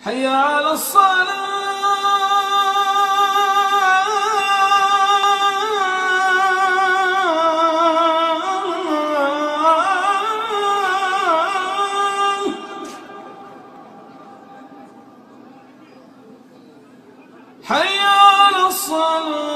حي على الصلاة حي على الصلاة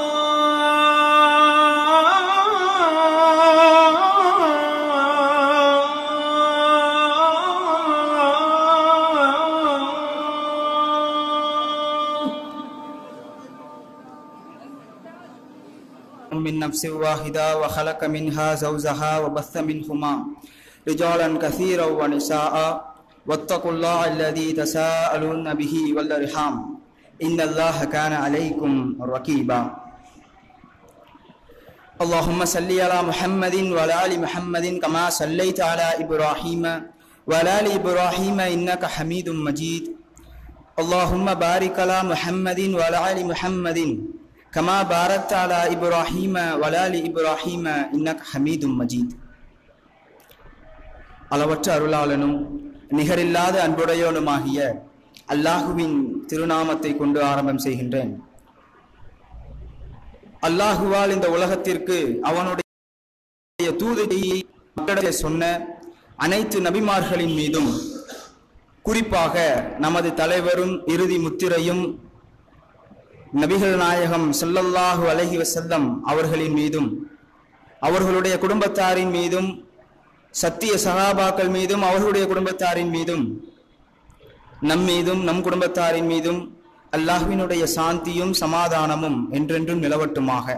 من نفس واحدة وخلق منها زوجها وبث منهما رجالا كثيرا ونساء واتقوا الله الذي تساءلون به والأرحام إن الله كان عليكم رقيبا اللهم صل على محمد وعلى آل محمد كما صليت على إبراهيم وعلى آل إبراهيم إنك حميد مجيد اللهم بارك على محمد وعلى آل محمد كما باركت على إبراهيم وعلى آل إبراهيم إنك حميد مجيد அளவற்ற அருளாளனும் நிகரில்லாத அன்புடையோனுமாகிய அல்லாஹுவின் திருநாமத்தை கொண்டு ஆரம்பம் செய்கின்றேன். அல்லாஹுவால் இந்த உலகத்திற்கு அவனுடைய தூதரை மக்களிடையே சொன்ன அனைத்து நபிமார்களின் மீதும், குறிப்பாக நமது தலைவரும் இறுதி முத்திரையும் நபிகள் நாயகம் ஸல்லல்லாஹு அலைஹி வஸல்லம் அவர்களின் மீதும், அவர்களுடைய குடும்பத்தாரின் மீதும், சத்திய சஹாபாக்கள் மீதும், அவர்களுடைய குடும்பத்தாரின் மீதும், நம் மீதும் நம் குடும்பத்தாரின் மீதும் அல்லாஹ்வினுடைய சாந்தியும் சமாதானமும் என்றென்றும் நிலவட்டுமாக.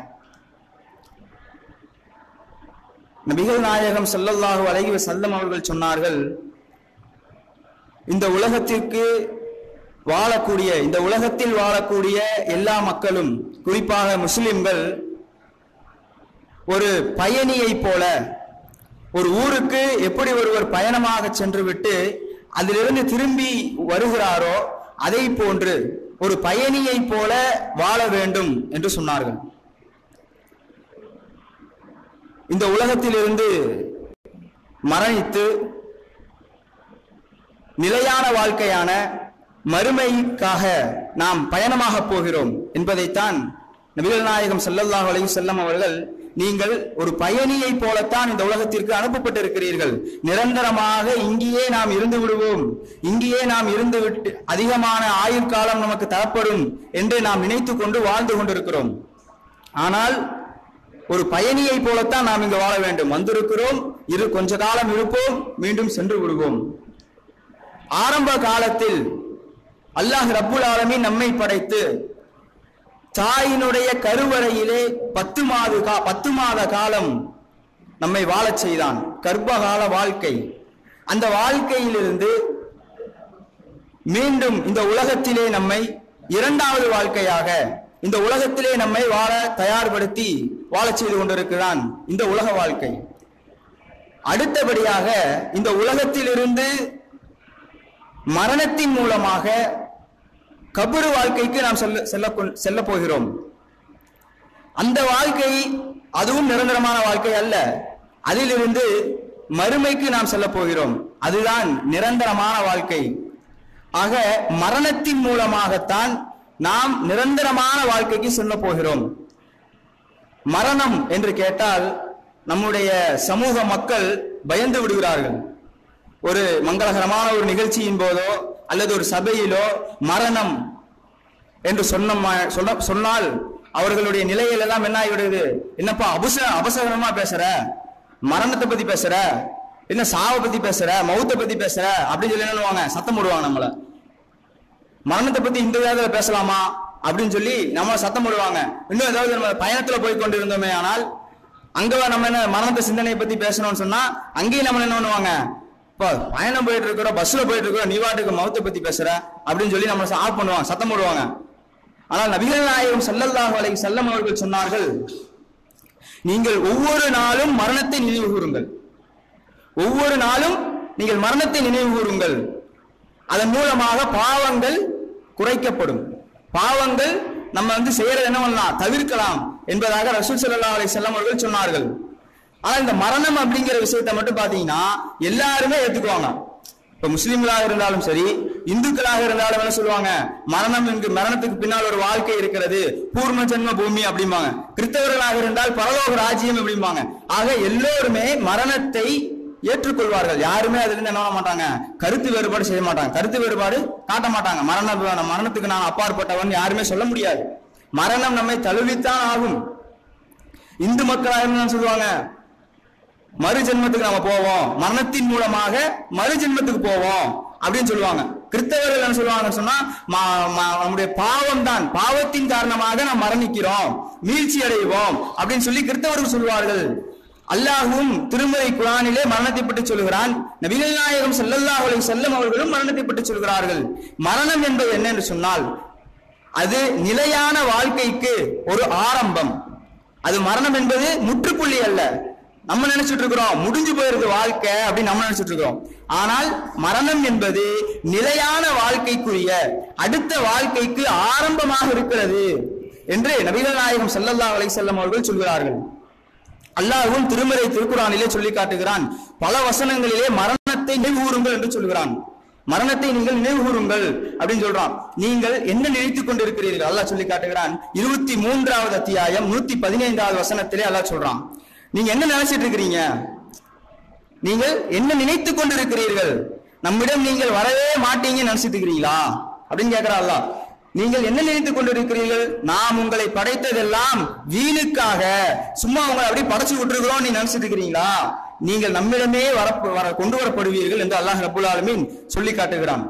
நபிகள் நாயகம் ஸல்லல்லாஹு அலைஹி வஸல்லம் அவர்கள் சொன்னார்கள், இந்த உலகத்திற்கு வாழக்கூடிய, இந்த உலகத்தில் வாழக்கூடிய எல்லா மக்களும், குறிப்பாக முஸ்லிம்கள், ஒரு பயணியை போல, ஒரு ஊருக்கு எப்படி ஒருவர் பயணமாக சென்று விட்டு அதிலிருந்து திரும்பி வருகிறாரோ அதை போன்று ஒரு பயணியை போல வாழ வேண்டும் என்று சொன்னார்கள். இந்த உலகத்திலிருந்து மரணித்து நிலையான வாழ்க்கையான மறுமைக்காக நாம் பயணமாக போகிறோம் என்பதைத்தான் நபிகள் நாயகம் ஸல்லல்லாஹு அலைஹி வஸல்லம் அவர்கள், நீங்கள் ஒரு பயணியை போலத்தான் இந்த உலகத்திற்கு அனுப்பப்பட்டிருக்கிறீர்கள், நிரந்தரமாக இங்கேயே நாம் இருந்து விடுவோம், இங்கேயே நாம் இருந்து விட்டு அதிகமான ஆயுட்காலம் நமக்கு தரப்படும் என்று நாம் நினைத்து கொண்டு வாழ்ந்து கொண்டிருக்கிறோம். ஆனால் ஒரு பயணியை போலத்தான் நாம் இங்கு வாழ வேண்டும். வந்திருக்கிறோம், கொஞ்ச காலம் இருப்போம், மீண்டும் சென்று விடுவோம். ஆரம்ப காலத்தில் அல்லாஹ் ரப்புல் ஆலமீன் நம்மை படைத்து தாயினுடைய கருவறையிலே 10 மாத காலம் நம்மை வாழச் செய்தான். கர்ப்பகால வாழ்க்கை. அந்த வாழ்க்கையிலிருந்து மீண்டும் இந்த உலகத்திலே நம்மை இரண்டாவது வாழ்க்கையாக இந்த உலகத்திலே நம்மை வாழ தயார்படுத்தி வாழச் செய்து கொண்டிருக்கிறான் இந்த உலக வாழ்க்கை. அடுத்தபடியாக இந்த உலகத்திலிருந்து மரணத்தின் மூலமாக கபரு வாழ்க்கைக்கு நாம் செல்ல போகிறோம். அந்த வாழ்க்கை அதுவும் நிரந்தரமான வாழ்க்கை அல்ல. அதிலிருந்து மறுமைக்கு நாம் செல்ல போகிறோம். அதுதான் நிரந்தரமான வாழ்க்கை. ஆக மரணத்தின் மூலமாகத்தான் நாம் நிரந்தரமான வாழ்க்கைக்கு செல்ல போகிறோம். மரணம் என்று கேட்டால் நம்முடைய சமூக மக்கள் பயந்து விடுகிறார்கள். ஒரு மங்களகரமான ஒரு நிகழ்ச்சியின் போதோ அல்லது ஒரு சபையிலோ மரணம் என்று சொன்னால் அவர்களுடைய நிலையில எல்லாம் என்ன ஆகிவிடுது, என்னப்பா அபசகரமா பேசுற, மரணத்தை பத்தி பேசுற, என்ன சாவை பத்தி பேசுற, மௌத்தை பத்தி பேசுற அப்படின்னு சொல்லி என்னவாங்க, சத்தம் போடுவாங்க. நம்மள மரணத்தை பத்தி இந்த விதத்துல பேசலாமா அப்படின்னு சொல்லி நம்மள சத்தம் போடுவாங்க. இன்னும் ஏதாவது நம்ம பயணத்துல போய் கொண்டிருந்தோமே ஆனால் அங்க நம்ம என்ன மரணத்தை சிந்தனையை பத்தி பேசணும்னு சொன்னா அங்கேயும் நம்ம என்ன பண்ணுவாங்க, இப்போ பயணம் போயிட்டு இருக்கிறோம், பஸ்ல போயிட்டு இருக்கிறோம், நீ வாட்டுக்கு மௌத்தை பத்தி பேசுற அப்படின்னு சொல்லி நம்மள ஆஃப் பண்ணுவாங்க, சத்தம் போடுவாங்க. ஆனால் நபிகள் நாயகம் ஸல்லல்லாஹு அலைஹி வஸல்லம் அவர்கள் சொன்னார்கள், நீங்கள் ஒவ்வொரு நாளும் மரணத்தை நினைவு கூறுங்கள், ஒவ்வொரு நாளும் நீங்கள் மரணத்தை நினைவு கூறுங்கள். அதன் மூலமாக பாவங்கள் குறைக்கப்படும், பாவங்கள் நம்ம செய்யறது என்ன பண்ணலாம், தவிர்க்கலாம் என்பதாக ரசூல் ஸல்லல்லாஹு அலைஹி வஸல்லம் அவர்கள் சொன்னார்கள். ஆனா இந்த மரணம் அப்படிங்கிற விஷயத்தை மட்டும் பாத்தீங்கன்னா எல்லாருமே ஏத்துக்குவாங்க. இப்ப முஸ்லிம்களாக இருந்தாலும் சரி, இந்துக்களாக இருந்தாலும் என்ன சொல்லுவாங்க, மரணத்துக்கு பின்னால் ஒரு வாழ்க்கை இருக்கிறது, பூர்ண ஜென்ம பூமி அப்படிம்பாங்க. கிறிஸ்தவர்களாக இருந்தால் பரலோக ராஜ்யம் அப்படிம்பாங்க. ஆக எல்லோருமே மரணத்தை ஏற்றுக்கொள்வார்கள். யாருமே அதுல இருந்து என்ன பண்ண மாட்டாங்க, கருத்து வேறுபாடு செய்ய மாட்டாங்க, கருத்து வேறுபாடு காட்ட மாட்டாங்க. மரணத்துக்கு நான் அப்பாற்பட்டவன் யாருமே சொல்ல முடியாது. மரணம் நம்மை தழுவித்தான் ஆகும். இந்து மக்களாக இருந்தாலும் சொல்லுவாங்க, மறு ஜென்மத்துக்கு நம்ம போவோம், மரணத்தின் மூலமாக மறு ஜென்மத்துக்கு போவோம் அப்படின்னு சொல்லுவாங்க. கிறிஸ்தவர்கள் என்ன சொல்லுவாங்க சொன்னா, நம்முடைய பாவம் தான், பாவத்தின் காரணமாக நாம் மரணிக்கிறோம், மீழ்ச்சி அடைவோம் அப்படின்னு சொல்லி கிறிஸ்தவர்கள் சொல்வார்கள். அல்லாஹ்வும் திருமறை குர்ஆனிலே மரணத்தை பற்றி சொல்கிறான். நபிகள் நாயகம் ஸல்லல்லாஹு அலைஹி வஸல்லம் அவர்களும் மரணத்தை பற்றி சொல்கிறார்கள். மரணம் என்பது என்ன என்று சொன்னால், அது நிலையான வாழ்க்கைக்கு ஒரு ஆரம்பம். அது மரணம் என்பது முற்றுப்புள்ளி அல்ல. நம்ம நினைச்சிட்டு இருக்கிறோம் முடிஞ்சு போயிருது வாழ்க்கை அப்படின்னு நம்ம நினைச்சிட்டு இருக்கிறோம். ஆனால் மரணம் என்பது நிலையான வாழ்க்கைக்குரிய அடுத்த வாழ்க்கைக்கு ஆரம்பமாக இருக்கிறது என்று நபிகள் நாயகம் ஸல்லல்லாஹு அலைஹி வஸல்லம் அவர்கள் சொல்கிறார்கள். அல்லாஹ்வும் திருமறை திருக்குர்ஆனிலே சொல்லி காட்டுகிறான். பல வசனங்களிலே மரணத்தை நினைவுகூருங்கள் என்று சொல்கிறான். மரணத்தை நீங்கள் நினைவுகூருங்கள் அப்படின்னு சொல்றான். நீங்கள் என்ன நினைத்துக் கொண்டிருக்கிறீர்கள் அல்லாஹ் சொல்லி காட்டுகிறான். 23வது அத்தியாயம் 115வது வசனத்திலே அல்லாஹ் சொல்றான், நீங்க என்ன நினைச்சிட்டு இருக்கிறீங்க, நீங்கள் என்ன நினைத்துக் கொண்டிருக்கிறீர்கள், நம்மிடம் நீங்கள் வரவே மாட்டீங்கன்னு நினைச்சிட்டு இருக்கிறீங்களா அப்படின்னு கேட்கிறான் அல்லாஹ். நீங்கள் என்ன நினைத்துக் கொண்டிருக்கிறீர்கள், நாம் உங்களை படைத்ததெல்லாம் வீணுக்காக, சும்மா உங்களை அப்படி படைச்சு விட்டுருக்கிறோம் நீ நினைச்சிட்டு இருக்கிறீங்களா, நீங்கள் நம்மிடமே கொண்டு வரப்படுவீர்கள் என்று அல்லாஹ் ரப்புல் ஆலமீன் சொல்லி காட்டுகிறான்.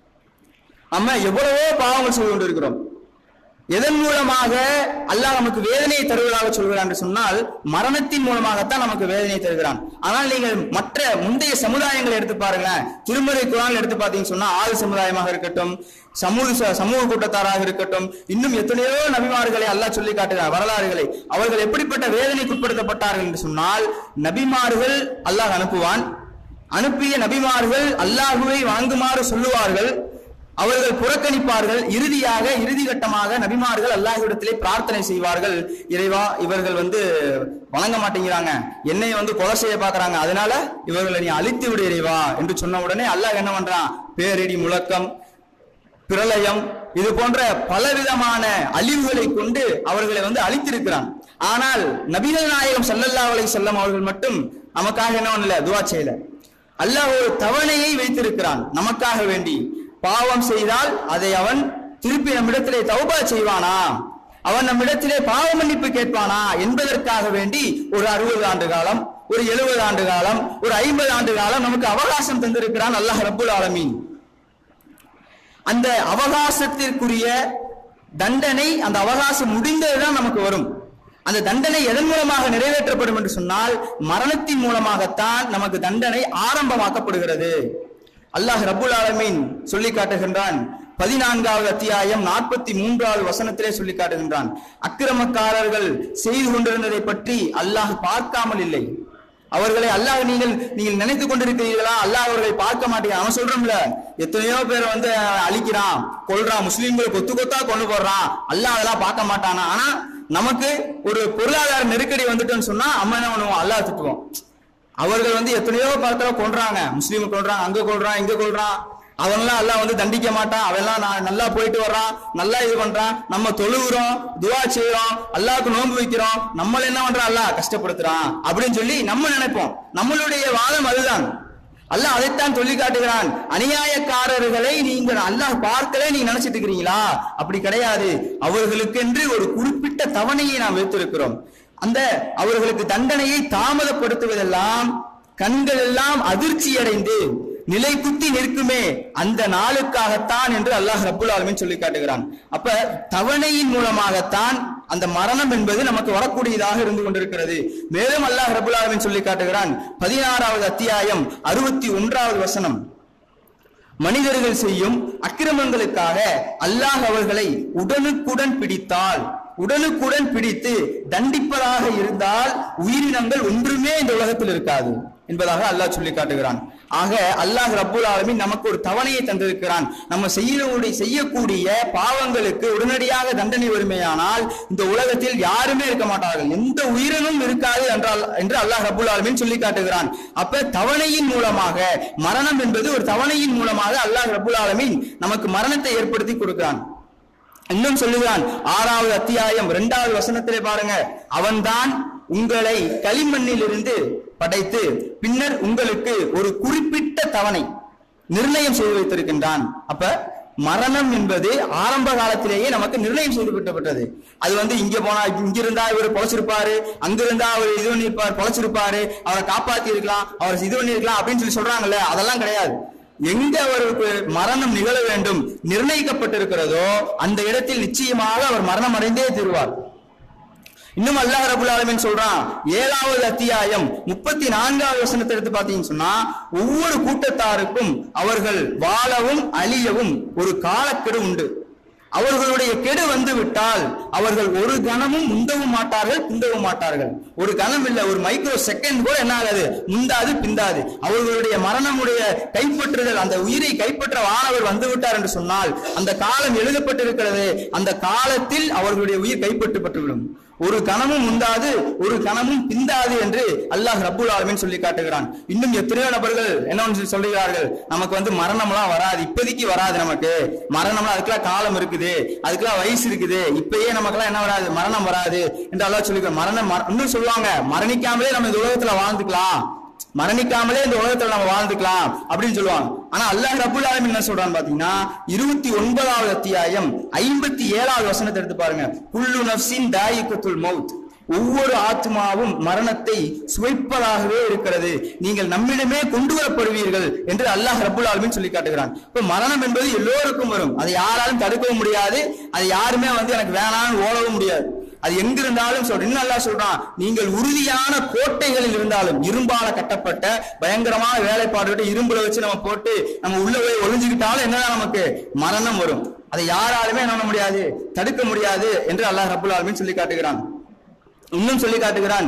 நம்ம எவ்வளவோ பாவங்கள் செய்து கொண்டிருக்கிறோம். எதன் மூலமாக அல்லாஹ் நமக்கு வேதனையை தருவதாக சொல்கிறான் என்று சொன்னால், மரணத்தின் மூலமாகத்தான் நமக்கு வேதனையை தருகிறான். ஆனால் நீங்கள் மற்ற முந்தைய சமுதாயங்களை எடுத்து பாருங்களேன். திருமறை குர்ஆன் எடுத்து பார்த்தீங்கன்னு சொன்னா, ஆள் சமுதாயமாக இருக்கட்டும், சமூக கூட்டத்தாராக இருக்கட்டும், இன்னும் எத்தனையோ நபிமார்களை அல்லாஹ் சொல்லி காட்டுகிறார் வரலாறுகளை. அவர்கள் எப்படிப்பட்ட வேதனைக்கு உட்படுத்தப்பட்டார்கள் என்று சொன்னால், நபிமார்கள் அல்லாஹ் அனுப்புவான், அனுப்பிய நபிமார்கள் அல்லாஹுவை வணங்குமாறு சொல்லுவார்கள், அவர்கள் புறக்கணிப்பார்கள். இறுதி கட்டமாக நபிமார்கள் அல்லாஹ்விடத்திலே பிரார்த்தனை செய்வார்கள், இறைவா இவர்கள் வணங்க மாட்டேங்கிறாங்க, என்னை கொலை செய்ய பாக்குறாங்க, அதனால இவர்களை நீ அழித்து விடு இறைவா என்று சொன்ன உடனே அல்லாஹ் என்ன பண்றான், பேரிடி முழக்கம், பிரளயம், இது போன்ற பலவிதமான அழிவுகளை கொண்டு அவர்களை அழித்திருக்கிறான். ஆனால் நபிகள் நாயகம் ஸல்லல்லாஹு அலைஹி வஸல்லம் அவர்கள் மட்டும் நமக்காக என்ன பண்ணல, துஆ செய்யல. அல்லாஹ் ஒரு தவணையை வைத்திருக்கிறான் நமக்காக வேண்டி. பாவம் செய்தால் அதை அவன் திருப்பி நம்மிடத்திலே தௌபா செய்வானா, அவன் நம்மிடத்திலே பாவ மன்னிப்பு கேட்பானா என்பதற்காக வேண்டி ஒரு 60 ஆண்டு காலம், ஒரு 70 ஆண்டு காலம், ஒரு 50 ஆண்டு காலம் நமக்கு அவகாசம் தந்திருக்கிறான் அல்லாஹ் ரப்புல் ஆலமீன். அந்த அவகாசத்திற்குரிய தண்டனை, அந்த அவகாசம் முடிந்ததுதான் நமக்கு வரும். அந்த தண்டனை எதன் மூலமாக நிறைவேற்றப்படும் என்று சொன்னால், மரணத்தின் மூலமாகத்தான் நமக்கு தண்டனை ஆரம்பமாக்கப்படுகிறது. அல்லாஹ் ரப்புல் ஆலமீன் சொல்லி காட்டுகின்றான். 14வது அத்தியாயம் 43வது வசனத்திலே சொல்லி காட்டுகின்றான், அக்கிரமக்காரர்கள் செய்து கொண்டிருந்ததை பற்றி அல்லாஹ் பார்க்காமல் இல்லை. அவர்களை அல்லாஹ் நீங்கள் நினைத்துக் கொண்டிருக்கிறீர்களா, அல்லாஹ் அவர்களை பார்க்க மாட்டேங்க. அவன் சொல்றோம்ல, எத்தனையோ பேர் அழிக்கிறான், கொல்றான், முஸ்லீம்கள் கொத்து கொத்தா கொண்டு போடுறான், அல்லாஹ் அதெல்லாம் பார்க்க மாட்டானா. ஆனா நமக்கு ஒரு பொருளாதார நெருக்கடி வந்துட்டுன்னு சொன்னா அம்மா என்ன பண்ணுவோம், அல்லாஹ் திட்டுவோம். அவர்கள் எத்தனையோ படத்துல கொள்றாங்க, முஸ்லீம் கொள்றாங்க, அங்க கொள்றான், இங்க கொள்றான், அவன்லாம் அல்லாஹ் தண்டிக்க மாட்டான், அவெல்லாம் நான் நல்லா போயிட்டு வர்றான், நல்லா இது பண்றான், நம்ம தொழுகிறோம், துஆ செய்யறோம், அல்லாஹ்க்கு நோன்பு வைக்கிறோம், நம்மள என்ன பண்றான், அல்லாஹ் கஷ்டப்படுத்துறான் அப்படின்னு சொல்லி நம்ம நினைப்போம். நம்மளுடைய வாதம் அதுதான். அல்லாஹ் அதைத்தான் சொல்லி காட்டுகிறான். அநியாயக்காரர்களை நீங்கள் அல்லாஹ் பார்க்கல நீங்க நினைச்சிட்டு இருக்கிறீங்களா, அப்படி கிடையாது. அவர்களுக்கு என்று ஒரு குறிப்பிட்ட தவணையை நாம் வைத்திருக்கிறோம். அந்த அவர்களுக்கு தண்டனையை தாமதப்படுத்துவதெல்லாம் கண்கள் எல்லாம் அதிர்ச்சி அடைந்து நிலை குத்தி நிற்குமே அந்த நாளுக்காகத்தான் என்று அல்லாஹ் ரப்புல் ஆலமீன் சொல்லி காட்டுகிறான். அப்ப தவணையின் மூலமாகத்தான் அந்த மரணம் என்பது நமக்கு வரக்கூடியதாக இருந்து கொண்டிருக்கிறது. மேலும் அல்லாஹ் ரப்புல் ஆலமீன் சொல்லி காட்டுகிறான். 16வது அத்தியாயம் 61வது வசனம், மனிதர்கள் செய்யும் அக்கிரமங்களுக்காக அல்லாஹ் அவர்களை உடனுக்குடன் பிடித்து தண்டிப்பதாக இருந்தால் உயிரினங்கள் ஒன்றுமே இந்த உலகத்தில் இருக்காது என்பதாக அல்லாஹ் சொல்லி காட்டுகிறான். ஆக அல்லாஹ் ரப்புல் ஆலமீன் நமக்கு ஒரு தவணையை தந்திருக்கிறான். நம்ம செய்யக்கூடிய பாவங்களுக்கு உடனடியாக தண்டனை வருமையானால் இந்த உலகத்தில் யாருமே இருக்க மாட்டார்கள், எந்த உயிரினும் இருக்காது என்று அல்லாஹ் ரப்புல் ஆலமீன் சொல்லி காட்டுகிறான். அப்ப தவணையின் மூலமாக, மரணம் என்பது ஒரு தவணையின் மூலமாக அல்லாஹ் ரப்புல் ஆலமீன் நமக்கு மரணத்தை ஏற்படுத்தி கொடுக்கிறான். இன்னும் சொல்லுகிறான் 6வது அத்தியாயம் 2வது வசனத்திலே பாருங்க, அவன்தான் உங்களை களிமண்ணில் இருந்து படைத்து பின்னர் உங்களுக்கு ஒரு குறிப்பிட்ட தவணை நிர்ணயம் செய்து வைத்திருக்கின்றான். அப்ப மரணம் என்பது ஆரம்ப காலத்திலேயே நமக்கு நிர்ணயம் செய்து விட்டப்பட்டது. அது இங்க போனா இங்கிருந்தா இவர் பொழைச்சிருப்பாரு, அங்கிருந்தா அவர் இது பண்ணிருப்பார் பொழைச்சிருப்பாரு, அவரை காப்பாத்தி இருக்கலாம், அவர் இது பண்ணிருக்கலாம் அப்படின்னு சொல்றாங்கல்ல, அதெல்லாம் கிடையாது. எங்க அவருக்கு மரணம் நிகழ வேண்டும் நிர்ணயிக்கப்பட்டிருக்கிறதோ அந்த இடத்தில் நிச்சயமாக அவர் மரணம் அடைந்தே தீருவார். இன்னும் அல்லாஹ் ரப்புல் ஆலமீன் சொல்றான் 7வது அத்தியாயம் 34வது வசனத்தை எடுத்து பாத்தீங்கன்னு சொன்னா, ஒவ்வொரு கூட்டத்தாருக்கும் அவர்கள் வாழவும் அழியவும் ஒரு காலக்கெடு உண்டு. அவர்களுடைய கெடு வந்து விட்டால் அவர்கள் ஒரு கணமும் முந்தவும் மாட்டார்கள் பிந்தவும் மாட்டார்கள். ஒரு கணம் இல்ல, ஒரு மைக்ரோ செகண்ட் கூட என்ன ஆகாது, முந்தாது பிந்தாது. அவர்களுடைய மரணமுடைய கைப்பற்றுதல், அந்த உயிரை கைப்பற்ற வானவர் வந்து விட்டார் என்று சொன்னால் அந்த காலம் எழுதப்பட்டிருக்கிறது, அந்த காலத்தில் அவர்களுடைய உயிர் கைப்பற்றப்பட்டுவிடும். ஒரு கணமும் முந்தாது ஒரு கணமும் பிந்தாது என்று அல்லாஹ் ரப்புல் ஆலமீன் சொல்லி காட்டுகிறான். இன்னும் எத்தனையோ நபர்கள் என்ன சொல்லுகிறார்கள், நமக்கு மரணம்லாம் வராது, இப்போதைக்கு வராது, நமக்கு மரணம்லாம் அதுக்கெல்லாம் காலம் இருக்குது, அதுக்கெல்லாம் வயசு இருக்குது, இப்பயே நமக்கெல்லாம் என்ன வராது, மரணம் வராது என்று அல்லாஹ் சொல்லிக்கிறான். மரணம் இன்னும் சொல்லுவாங்க, மரணிக்காமலே நம்ம இந்த உலகத்துல வாழ்ந்துக்கலாம், மரணிக்காமலே இந்த உலகத்துல நம்ம வாழ்ந்துக்கலாம் அப்படின்னு சொல்லுவாங்க. ஆனா அல்லாஹ் ரப்புல் ஆலமீன் என்ன சொல்றான்னு பாத்தீங்கன்னா 29வது அத்தியாயம் 57வது வசனத்தை எடுத்து பாருங்க. குல்லு நஃப்ஸின் தாயிகத்துல் மௌத், ஒவ்வொரு ஆத்மாவும் மரணத்தை சுவைப்பதாகவே இருக்கிறது, நீங்கள் நம்மிடமே கொண்டு வரப்படுவீர்கள் என்று அல்லாஹ் ரப்புல் ஆலமீன் சொல்லி காட்டுகிறான். இப்ப மரணம் என்பது எல்லோருக்கும் வரும், அதை யாராலும் தடுக்கவும் முடியாது, அதை யாருமே எனக்கு வேணாம்னு ஓடவும் முடியாது, அது எங்க இருந்தாலும் இன்னும் அல்லாஹ் சொல்றான், நீங்கள் உறுதியான கோட்டைகளில் இருந்தாலும், இரும்பால கட்டப்பட்ட பயங்கரமான வேலைப்பாடு இரும்புல வச்சு நம்ம போட்டு நம்ம உள்ள போய் ஒளிஞ்சுக்கிட்டாலும் என்னதான் நமக்கு மரணம் வரும், அதை யாராலுமே என்ன பண்ண முடியாது, தடுக்க முடியாது என்று அல்லாஹ் ரப்புல் ஆலமீன் சொல்லி காட்டுகிறான். இன்னும் சொல்லி காட்டுகிறான்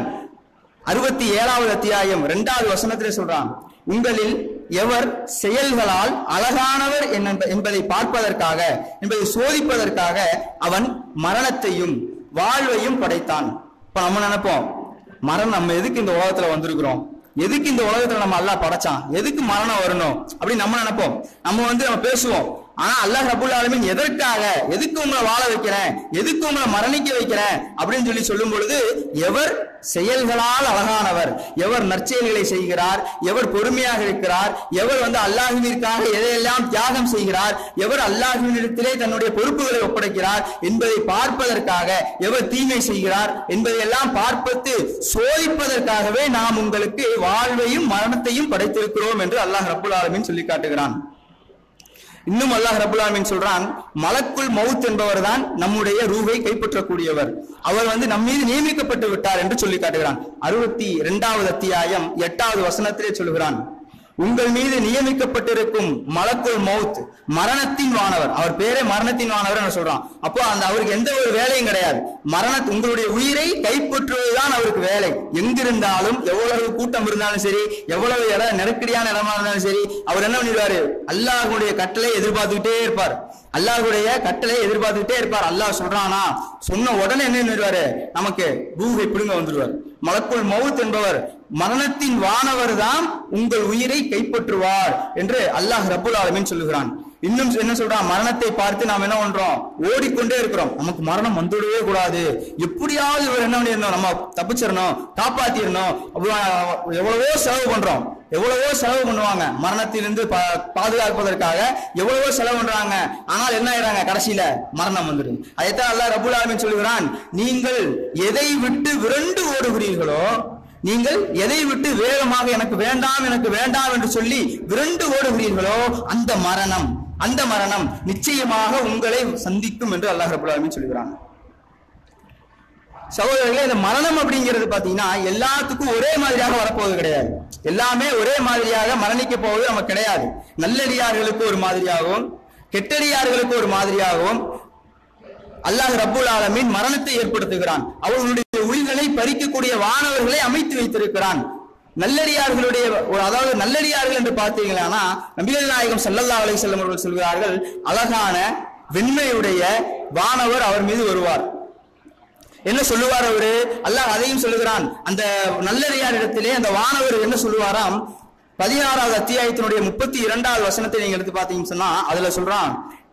67வது அத்தியாயம் 2வது வசனத்திலே சொல்றான், உங்களில் எவர் செயல்களால் அழகானவர் என்பதை பார்ப்பதற்காக, என்பதை சோதிப்பதற்காக அவன் மரணத்தையும் வாழ்வையும் படைத்தான். இப்ப நம்ம நினைப்போம், மரணம் நம்ம எதுக்கு இந்த உலகத்துல வந்திருக்கிறோம், எதுக்கு இந்த உலகத்துல நம்ம அல்லாஹ் படைச்சான், எதுக்கு மரணம் வரணும் அப்படின்னு நம்ம நினைப்போம், நம்ம பேசுவோம். ஆனா அல்லாஹ் ரப்புல் ஆலமீன் எதற்காக, எதுக்கு உங்களை வாழ வைக்கிறேன், எதுக்கு உங்களை மரணிக்க வைக்கிறேன் அப்படின்னு சொல்லும் பொழுது, எவர் செயல்களால் அழகானவர், எவர் நற்செயல்களை செய்கிறார், எவர் பொறுமையாக இருக்கிறார், எவர் அல்லாஹ்விற்காக எதையெல்லாம் தியாகம் செய்கிறார், எவர் அல்லாஹ்வினிடத்திலே தன்னுடைய பொறுப்புகளை ஒப்படைக்கிறார் என்பதை பார்ப்பதற்காக, எவர் தீமை செய்கிறார் என்பதையெல்லாம் பார்ப்பது சோதிப்பதற்காகவே நாம் உங்களுக்கு வாழ்வையும் மரணத்தையும் படைத்திருக்கிறோம் என்று அல்லாஹ் ரப்புல் ஆலமீன் சொல்லி காட்டுகிறான். இன்னும் அல்லாஹ் ரப்புல் ஆலமீன் சொல்றான், மலக்குல் மவுத் என்பவர் தான் நம்முடைய ரூஹை கைப்பற்றக்கூடியவர், அவர் நம் மீது நியமிக்கப்பட்டு விட்டார் என்று சொல்லி காட்டுகிறான். 62வது அத்தியாயம் 8வது வசனத்திலே சொல்கிறான், உங்கள் மீது நியமிக்கப்பட்டிருக்கும் மலக்குல் மவுத், மரணத்தின் வானவர், அவர் பேரே மரணத்தின் வானவர் சொல்றான். அப்போ அவருக்கு எந்த ஒரு வேலையும் கிடையாது, உங்களுடைய உயிரை கைப்பற்றுவதுதான் அவருக்கு வேலை. எங்கிருந்தாலும், எவ்வளவு கூட்டம் இருந்தாலும் சரி, எவ்வளவு நெருக்கடியான இடமா இருந்தாலும் சரி, அவர் என்ன பண்ணிடுவாரு, அல்லாஹ்வுடைய கட்டளை எதிர்பார்த்துக்கிட்டே இருப்பார், அல்லாஹ்வுடைய கட்டளை எதிர்பார்த்துக்கிட்டே இருப்பார். அல்லாஹ் சொல்றானா, சொன்ன உடனே என்ன பண்ணிடுவாரு, நமக்கு ரூஹை பிடுங்க வந்துடுவார். மலக்குல் மவுத் என்பவர், மரணத்தின் வானவர் தான் உங்கள் உயிரை கைப்பற்றுவார் என்று அல்லாஹ் ரப்புல் ஆலமீன் சொல்லுகிறான். இன்னும் என்ன சொல்றான், மரணத்தை பார்த்து நாம் என்ன பண்றோம், ஓடிக்கொண்டே இருக்கிறோம், நமக்கு மரணம் வந்துடவே கூடாது, எப்படியாவது இவர் என்ன பண்ணிடணும், நம்ம தப்பிச்சிடணும், காப்பாத்திடணும், எவ்வளவோ செலவு பண்றோம், எவ்வளவோ செலவு பண்ணுவாங்க, மரணத்திலிருந்து பாதுகாப்பதற்காக எவ்வளவோ செலவு பண்றாங்க. ஆனால் என்ன ஆயிடுறாங்க, கடைசியில மரணம் வந்துடும். அதைத்தான் அல்லாஹ் ரப்புல் ஆலமீன் சொல்கிறான், நீங்கள் எதை விட்டு விரண்டு ஓடுகிறீர்களோ, நீங்கள் எதை விட்டு வேகமாக எனக்கு வேண்டாம் எனக்கு வேண்டாம் என்று சொல்லி விரண்டு ஓடுகிறீர்களோ, அந்த மரணம் நிச்சயமாக உங்களை சந்திக்கும் என்று அல்லாஹ் ரப்புல் ஆலமீன் சொல்கிறான். சகோதரர்களே, இந்த மரணம் அப்படிங்கிறது பாத்தீங்கன்னா எல்லாத்துக்கும் ஒரே மாதிரியாக வரப்போவது கிடையாது, எல்லாமே ஒரே மாதிரியாக மரணிக்க போவது நமக்கு கிடையாது. நல்லடியார்களுக்கு ஒரு மாதிரியாகவும் கெட்டடியார்களுக்கு ஒரு மாதிரியாகவும் அல்லாஹ் ரப்புல் ஆலமீன் மரணத்தை ஏற்படுத்துகிறான். அவர்களுடைய உயிர்களை பறிக்கக்கூடிய வானவர்களை அமைத்து வைத்திருக்கிறான். நல்லடியார்களுடைய அதாவது நல்லடியார்கள் என்று பார்த்தீங்கன்னா நபிகள் நாயகம் ஸல்லல்லாஹு அலைஹி வஸல்லம் அவர்கள் சொல்கிறார்கள், அழகான வெண்மையுடைய வானவர் அவர் மீது வருவார். என்ன சொல்லுவார் அவரு? அல்லாஹ் அதையும் சொல்லுகிறான். அந்த நல்லடியார் இடத்திலே அந்த வானவர் என்ன சொல்லுவாராம்? 16வது அத்தியாயத்தினுடைய 32வது வசனத்தை நீங்க எடுத்து பார்த்தீங்கன்னு சொன்னா அதுல சொல்றான்,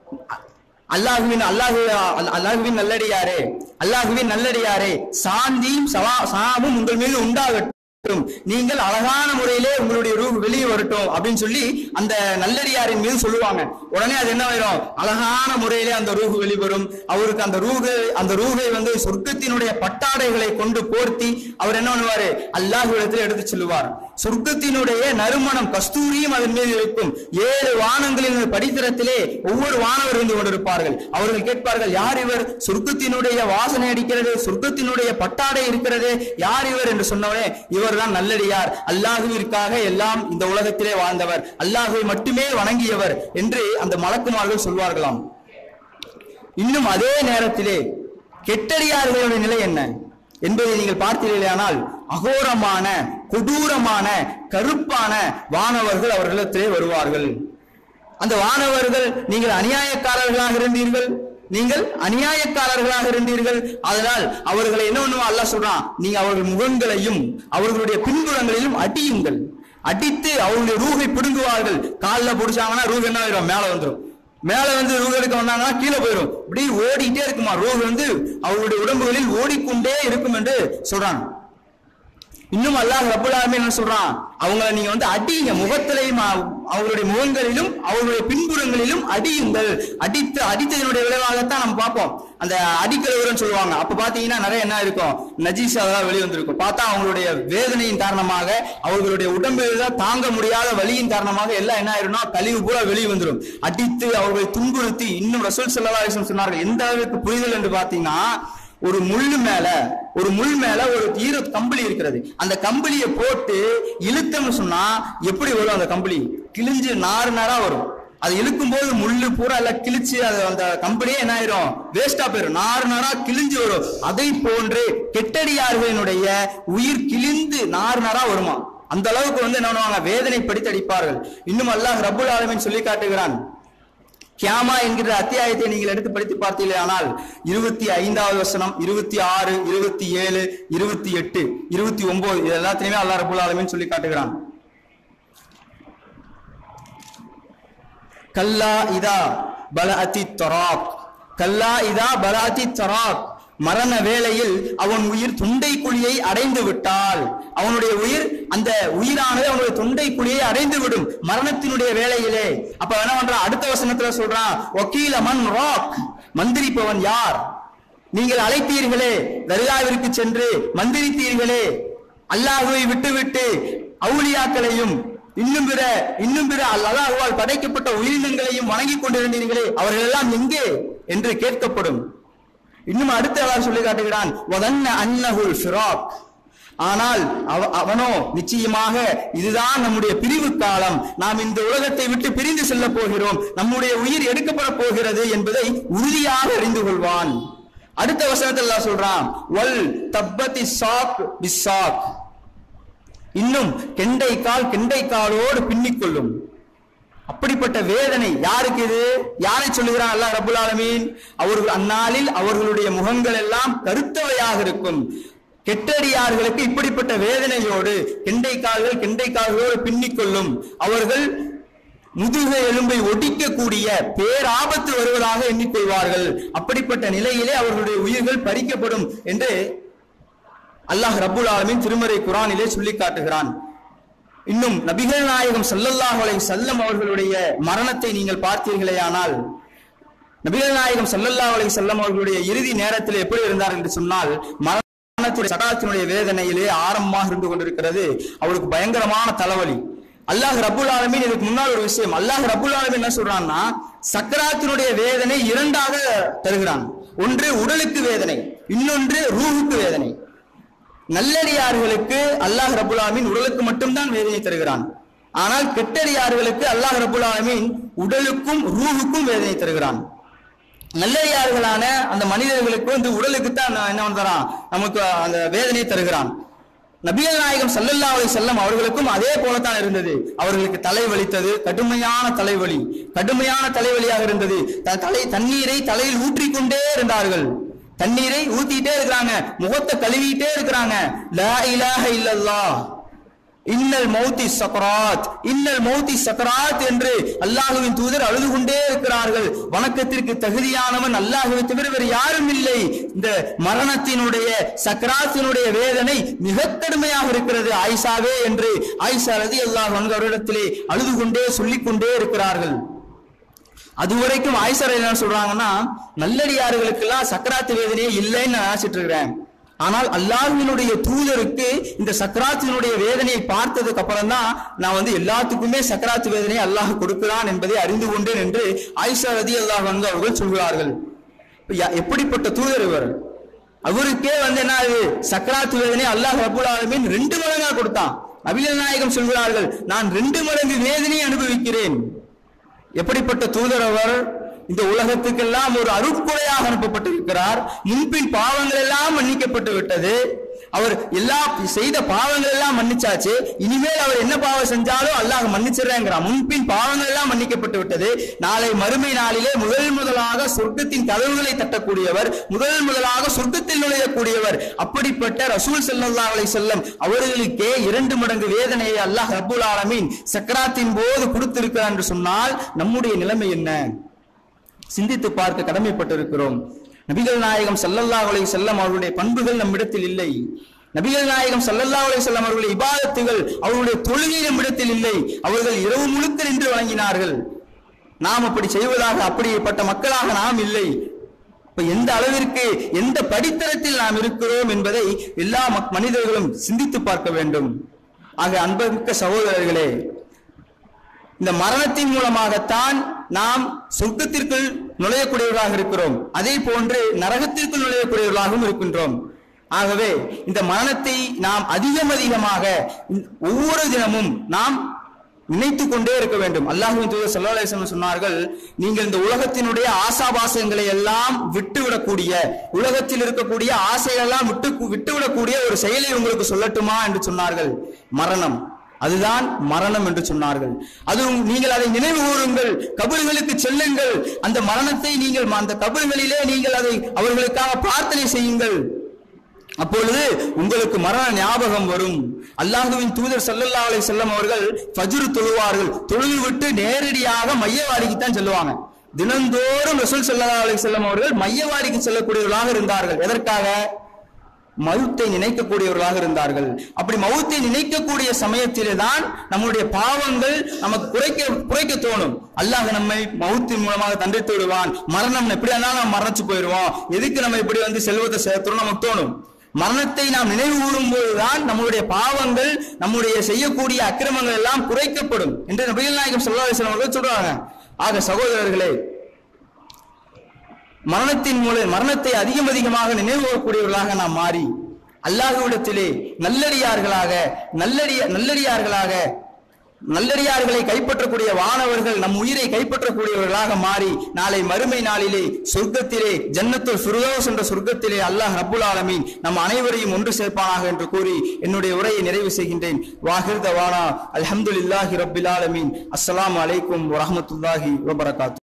அல்லாஹுவின் நல்லடியாரே, அல்லாஹுவின் நல்லடியாரே, சாந்தியும் சமாமும் உங்கள் மீது உண்டாகட்டும், நீங்கள் அழகான முறையிலே உங்களுடைய ரூஹ் வெளியே வரட்டும் அப்படின்னு சொல்லி அந்த நல்லடியாரின் மீது சொல்லுவாங்க. உடனே அது என்ன ஆயிரும்? அழகான முறையிலே அந்த ரூஹ் வெளிவரும். அவருக்கு அந்த ரூஹை சொர்க்கத்தினுடைய பட்டாடைகளை கொண்டு போர்த்தி அவர் என்ன பண்ணுவாரு? அல்லாஹ்விடத்தில் எடுத்து செல்லுவார். சொர்க்கத்தினுடைய நறுமணம் கஸ்தூரியும் அதன் மீது இருக்கும். 7 வானங்களின் படித்தரத்திலே ஒவ்வொரு வானவர் இருந்து கொண்டிருப்பார்கள். அவர்கள் கேட்பார்கள், யார் இவர்? சொர்க்கத்தினுடைய வாசனை அடிக்கிறது, சொர்க்கத்தினுடைய பட்டாடை இருக்கிறது, யார் இவர் என்று சொன்னவனே, இவர் தான் நல்லடியார், அல்லாஹுவிற்காக எல்லாம் இந்த உலகத்திலே வாழ்ந்தவர், அல்லாஹுவை மட்டுமே வணங்கியவர் என்று அந்த மலக்குமார்கள் சொல்வார்களாம். இன்னும் அதே நேரத்திலே கெட்டடியார்களுடைய நிலை என்ன என்பதை நீங்கள் பார்த்தீர்களானால் அகோரமான கொடூரமான கருப்பான வானவர்கள் அவர்களிடத்திலே வருவார்கள். அந்த வானவர்கள், நீங்கள் அநியாயக்காரர்களாக இருந்தீர்கள், அதனால் அவர்களை என்ன பண்ணுவா? அல்லாஹ் சொல்றான், நீங்க அவர்கள் முகங்களையும் அவர்களுடைய பின்புறங்களிலும் அடியுங்கள். அடித்து அவர்களுடைய ரூஹை பிடுங்குவார்கள். காலில் பிடிச்சாங்கன்னா ரூஹ் என்ன ஆயிரும்? மேல வந்துடும். மேல ரூஹ் எடுக்க வந்தாங்கன்னா கீழே போயிடும். இப்படி ஓடிக்கிட்டே இருக்குமா ரூஹ் அவர்களுடைய உடம்புகளில் ஓடிக்கொண்டே இருக்கும் என்று சொல்றான். இன்னும் அல்லாஹ் ரப்பல் ஆலமீன் என்ன சொல்றான்? அவங்களை நீங்க அடியுங்க, முகத்திலையும் அவர்களுடைய முகங்களிலும் அவர்களுடைய பின்புறங்களிலும் அடியுங்கள். அடித்ததனுடைய விளைவாகத்தான் நம்ம பார்ப்போம். அந்த அடிக்கலவரன்னு சொல்லுவாங்க. அப்ப பாத்தீங்கன்னா நிறைய என்ன இருக்கும்? நஜீஸ் அதெல்லாம் வெளியே வந்திருக்கும். பார்த்தா அவங்களுடைய வேதனையின் காரணமாக, அவர்களுடைய உடம்பில் தாங்க முடியாத வலியின் காரணமாக எல்லாம் என்ன ஆயிரும்னா கழிவு பூரா வெளியே வந்துடும். அடித்து அவர்களை துன்புறுத்தி, இன்னும் ரசூல் ஸல்லல்லாஹு அலைஹி வஸல்லம் சொன்னார்கள், எந்த அளவுக்கு புரிதல் என்று பாத்தீங்கன்னா, ஒரு முள் மேல ஒரு ஈர கம்பளி இருக்கிறது. அந்த கம்பளியை போட்டு இழுத்தம்னு சொன்னா எப்படி வரும்? அந்த கம்பளி கிழிஞ்சு நாரா வரும். அது இழுக்கும் போது முள்ளு பூரா எல்லாம் கிழிச்சு அந்த கம்பளியே என்ன ஆயிரும்? வேஸ்டா போயிடும், நாரா கிழிஞ்சு வரும். அதை போன்று கெட்டடியார்களினுடைய உயிர் கிழிந்து நாரா வருமா? அந்த அளவுக்கு என்ன பண்ணுவாங்க? வேதனை படித்து அடிப்பார்கள். இன்னும் அல்லாஹ் ரப்புல் ஆலமீன் சொல்லி காட்டுகிறான். கியாமா என்கிற அத்தியாயத்தை நீங்கள் எடுத்து படித்து பார்த்தீர்களே ஆனால் 25வது வசனம், 26, 27, 28, 29 இது எல்லாத்தையுமே அல்லாஹ் ரப்பல் ஆலமீன் சொல்லி காட்டுகிறான். கல்லா இதா பலஅதி தராக், கல்லா இதா பலஅதி தராக், மரண வேளையில் அவன் உயிர் தொண்டை குழியை அடைந்து விட்டால், அவனுடைய உயிர், அந்த உயிரானது அவனுடைய தொண்டை குழியை அடைந்து விடும் மரணத்தினுடைய வேளையிலே. அப்ப என்ன பண்றான்? அடுத்த வசனத்துல சொல்றான், வக்கீல மன் ராக், மந்திரிப்பவன் யார்? நீங்கள் அழைத்தீர்களே, தர்காவிற்கு சென்று மந்திரித்தீர்களே, அல்லாஹ்வை விட்டுவிட்டு அவுலியாக்களையும் இன்னும் பிற அல்லாஹ்வால் படைக்கப்பட்ட உயிரினங்களையும் வணங்கி கொண்டிருந்தீர்களே, அவர்கள் எல்லாம் எங்கே என்று கேட்கப்படும். இன்னும் அடுத்த அல்லாஹ் சொல்லி காட்டுகிறான், வதன்ன அன்னஹுல் ஃபிராக், ஆனால் அவனோ நிச்சயமாக இதுதான் நம்முடைய பிரிவு காலம், நாம் இந்த உலகத்தை விட்டு பிரிந்து செல்ல போகிறோம், நம்முடைய உயிர் எடுக்கப்பட போகிறது என்பதை உறுதியாக அறிந்து கொள்வான். அடுத்த வசனத்தில் அல்லாஹ் சொல்றான், வல் தப்பதி சாக் பிஸ்ஸாக், இன்னும் கெண்டை காலோடு பின்னிக்கொள்ளும். அப்படிப்பட்ட வேதனை யாருக்கு இது? யாரை சொல்லுகிறான் அல்லாஹ் ரப்பல் ஆலமீன்? அவர்கள் அந்நாளில் அவர்களுடைய முகங்கள் எல்லாம் கருத்தவையாக இருக்கும். கெட்டடியார்களுக்கு இப்படிப்பட்ட வேதனையோடு கெண்டை கால்களோடு பின்னிக்கொள்ளும். அவர்கள் முதுகு எலும்பை ஒடிக்கக்கூடிய பேராபத்து வருவதாக எண்ணிக்கொள்வார்கள். அப்படிப்பட்ட நிலையிலே அவர்களுடைய உயிர்கள் பறிக்கப்படும் என்று அல்லாஹ் ரப்புல் ஆலமீன் திருமறை குர்ஆனிலே சொல்லி காட்டுகிறான். இன்னும் நபிகள் நாயகம் ஸல்லல்லாஹு அலைஹி வஸல்லம் அவர்களுடைய மரணத்தை நீங்கள் பார்த்தீர்களேயானால், நபிகள் நாயகம் ஸல்லல்லாஹு அலைஹி வஸல்லம் அவர்களுடைய இறுதி நேரத்தில் எப்படி இருந்தார் என்று சொன்னால், மரணத்துடைய சக்கராத்தினுடைய வேதனையிலே ஆரம்பமாக இருந்து கொண்டிருக்கிறது. அவருக்கு பயங்கரமான தலைவலி. அல்லாஹ் ரப்புல் ஆலமீன் இதுக்கு முன்னால் ஒரு விஷயம், அல்லாஹ் ரப்புல் ஆலமீன் என்ன சொல்றான்னா, சக்கராத்தினுடைய வேதனை இரண்டாக தருகிறான். ஒன்று உடலுக்கு வேதனை, இன்னொன்று ரூஹுக்கு வேதனை. நல்லடியார்களுக்கு அல்லாஹ் ரப்புல் ஆலமீன் உடலுக்கு மட்டும்தான் வேதனை தருகிறான். ஆனால் கெட்டடியார்களுக்கு அல்லாஹ் ரப்புல் ஆலமீன் உடலுக்கும் ரூஹுக்கும் வேதனை தருகிறான். நல்லடியார்களான அந்த மனிதர்களுக்கு உடலுக்கு தான் என்ன தரான்? நமக்கு அந்த வேதனை தருகிறான். நபிகள் நாயகம் ஸல்லல்லாஹு அலைஹி வஸல்லம் அவர்களுக்கும் அதே போலத்தான் இருந்தது. அவர்களுக்கு தலை வலித்தது, கடுமையான தலைவலியாக இருந்தது. தண்ணீரை தலையில் ஊற்றிக்கொண்டே இருந்தார்கள். தண்ணீரை ஊத்திட்டே இருக்கிறாங்க, முகத்தை கழுவிட்டே இருக்கிறாங்க. லா இலாஹ இல்லல்லாஹ் இன்னல் மௌத்தி சக்ராத் என்று அல்லாஹ்வின் தூதர் அழுது கொண்டே இருக்கிறார்கள். வணக்கத்திற்கு தகுதியானவன் அல்லாஹ்வை தவிர வேறு யாரும் இல்லை. இந்த மரணத்தினுடைய சக்ராத்தினுடைய வேதனை மிக கடுமையாக இருக்கிறது ஆயிஷாவே என்று ஆயிஷா ரலியல்லாஹு அன்ஹா அவரிடத்திலே அழுது கொண்டே சொல்லிக் கொண்டே இருக்கிறார்கள். அதுவரைக்கும் ஆயிஷா என்ன சொல்றாங்கன்னா, நல்லடியார்களுக்கு எல்லாம் சக்கராத்து வேதனையே இல்லைன்னு நினைச்சிட்டு இருக்கிறேன். ஆனால் அல்லாஹ்வினுடைய தூதருக்கு இந்த சக்கராத்தினுடைய வேதனையை பார்த்ததுக்கு அப்புறம் தான் நான் எல்லாத்துக்குமே சக்கராத்து வேதனையை அல்லாஹ் கொடுக்கிறான் என்பதை அறிந்து கொண்டேன் என்று ஆயிஷா ரலியல்லாஹு அன்ஹா அவர்கள் சொல்கிறார்கள். எப்படிப்பட்ட தூதர் இவர்! அவருக்கே என்ன சக்கராத்து வேதனை அல்லாஹ் ரப்பல் ஆலமீன் 2 மடங்கா கொடுத்தான். நபிகள் நாயகம் சொல்கிறார்கள், நான் 2 மடங்கு வேதனையை அனுபவிக்கிறேன். எப்படிப்பட்ட தூதர் அவர்! இந்த உலகத்துக்கெல்லாம் ஒரு அருட்கொடையாக அனுப்பப்பட்டிருக்கிறார். முன்பின் பாவங்கள் எல்லாம் மன்னிக்கப்பட்டு விட்டது. அவர் எல்லா செய்த பாவங்கள் எல்லாம் மன்னிச்சாச்சு. இனிமேல் அவர் என்ன பாவம் செஞ்சாலும் அல்லாஹ் மன்னிச்சிடறாங்கிறார். முன்பின் பாவங்கள் எல்லாம் மன்னிக்கப்பட்டு விட்டது. நாளை மறுமை நாளிலே முதலாக சொர்க்கத்தின் கதவுகளை தட்டக்கூடியவர், முதலாக சொர்க்கத்தில் நுழையக்கூடியவர். அப்படிப்பட்ட ரசூல் ஸல்லல்லாஹு அலைஹி வஸல்லம் அவர்களுக்கே 2 மடங்கு வேதனையை அல்லாஹ் ரப்பல் ஆலமீன் சக்கராத்தின் போது கொடுத்திருக்கிறார் என்று சொன்னால் நம்முடைய நிலைமை என்ன? சிந்தித்து பார்க்க கடமைப்பட்டிருக்கிறோம். நபிகள் நாயகம் ஸல்லல்லாஹு அலைஹி வஸல்லம் அவர்களுடைய பண்புகள் நம்மிடத்தில் இல்லை. நபிகள் நாயகம் ஸல்லல்லாஹு அலைஹி வஸல்லம் அவர்களுடைய இபாதத்துகள், அவர்களுடைய தொழுகை நம்மிடத்தில் இல்லை. அவர்கள் இரவு முழுக்க நின்று வணங்கினார்கள். நாம் அப்படி செய்வதாக, அப்படிப்பட்ட மக்களாக நாம் இல்லை. எந்த அளவிற்கு, எந்த படித்தரத்தில் நாம் இருக்கிறோம் என்பதை எல்லா மனிதர்களும் சிந்தித்து பார்க்க வேண்டும். ஆக அன்புமிக்க சகோதரர்களே, இந்த மரணத்தின் மூலமாகத்தான் நாம் சொர்க்கத்திற்குள் நுழையக்கூடியவர்களாக இருக்கிறோம். அதே போன்று நரகத்திற்குள் நுழையக்கூடியவர்களாகவும் இருக்கின்றோம். ஆகவே இந்த மரணத்தை நாம் அதிகமாக ஒவ்வொரு தினமும் நாம் நினைத்து கொண்டே இருக்க வேண்டும். அல்லாஹ்வின் தூதர் ஸல்லல்லாஹு அலைஹி வஸல்லம் சொன்னார்கள், நீங்கள் இந்த உலகத்தினுடைய ஆசாபாசங்களை எல்லாம் விட்டுவிடக்கூடிய, உலகத்தில் இருக்கக்கூடிய ஆசையெல்லாம் விட்டுவிடக்கூடிய ஒரு செயலை உங்களுக்கு சொல்லட்டுமா என்று சொன்னார்கள். மரணம், அதுதான் மரணம் என்று சொன்னார்கள். அதுவும் நீங்கள் அதை நினைவு கூறுங்கள், கபர்களுக்கு செல்லுங்கள், அந்த மரணத்தை நீங்கள் அந்த கபர்களிலே நீங்கள் அதை அவர்களுக்காக பிரார்த்தனை செய்யுங்கள். அப்பொழுது உங்களுக்கு மரண ஞாபகம் வரும். அல்லாஹ்வின் தூதர் ஸல்லல்லாஹு அலைஹி வஸல்லம் அவர்கள் ஃபஜ்ர் தொழுவார்கள். தொழுது விட்டு நேரடியாக மையவாடிக்கு தான் செல்லுவாங்க. தினந்தோறும் ரசூல் ஸல்லல்லாஹு அலைஹி வஸல்லம் அவர்கள் மையவாடிக்கு செல்லக்கூடியவர்களாக இருந்தார்கள். எதற்காக? மவுத்தை நினைக்கக்கூடியவர்களாக இருந்தார்கள். அப்படி மவுத்தை நினைக்கக்கூடிய சமயத்திலே தான் நம்முடைய பாவங்கள் நமக்கு குறைக்க தோணும். அல்லாஹ் நம்மை மவுத்தின் மூலமாக தண்டித்து விடுவான். மரணம் எப்படி இருந்தாலும் நம்ம மரணிச்சு போயிடுவோம், எதுக்கு நம்ம இப்படி செல்வத்தை சேர்த்தோம் நமக்கு தோணும். மரணத்தை நாம் நினைவு கூறும் போதுதான் நம்முடைய பாவங்கள், நம்முடைய செய்யக்கூடிய அக்கிரமங்கள் எல்லாம் குறைக்கப்படும் என்று நபிகள் நாயகம் ஸல்லல்லாஹு அலைஹி வஸல்லம் அவர்கள் சொல்றாங்க. ஆக சகோதரர்களே, மரணத்தை அதிகமாக நினைவு கூறக்கூடியவர்களாக நாம் மாறி அல்லாஹ்விடத்திலே நல்லடியார்களை கைப்பற்றக்கூடிய வானவர்கள், நம் உயிரை கைப்பற்றக்கூடியவர்களாக மாறி நாளை மறுமை நாளிலே சொர்க்கத்திலே, ஜன்னத்துல் ஃபிர்தௌஸ் என்ற சொர்க்கத்திலே அல்லாஹ் ரப்புல் ஆலமீன் நம் அனைவரையும் ஒன்று சேர்ப்பானாக என்று கூறி என்னுடைய உரையை நிறைவு செய்கின்றேன். வாஹிர் தவானா அல்ஹம்துலில்லாஹி ரப்பில் ஆலமீன். அஸ்ஸலாமு அலைக்கும் வரஹ்மத்துல்லாஹி வபரகாத்துஹு.